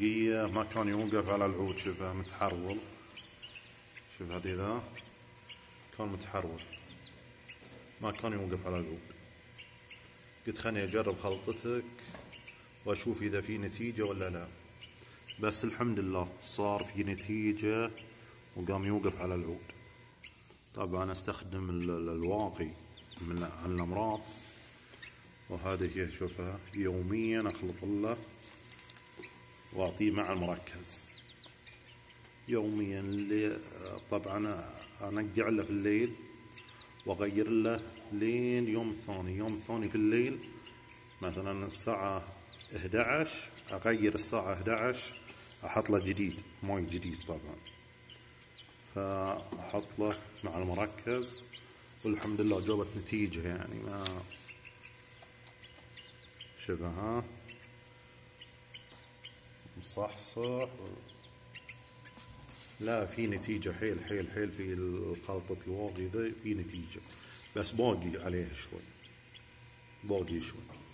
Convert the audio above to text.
دقيقة ما كان يوقف على العود. شوفه متحرول، شوف هذي ذا كان متحرول ما كان يوقف على العود. قلت خلني اجرب خلطتك واشوف اذا في نتيجة ولا لا، بس الحمد لله صار في نتيجة وقام يوقف على العود. طبعا استخدم الواقي من عن الامراض، وهذه هي شوفها يوميا اخلط له واعطيه مع المركز يوميا. طبعا انقع له في الليل واغير له لين يوم الثاني في الليل، مثلا الساعة 11 اغير الساعة 11 احط له جديد، ماي جديد طبعا، فاحط له مع المركز والحمد لله جابت نتيجة. يعني ما شبهها مصحصح، لا في نتيجة حيل حيل حيل في خلطة الواقي ذي، في نتيجة بس باقي عليه شوي، باقي شوي.